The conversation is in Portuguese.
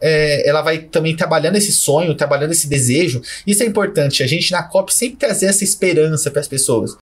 ela vai também trabalhando esse sonho, trabalhando esse desejo. Isso é importante, a gente na COP sempre trazer essa esperança para as pessoas.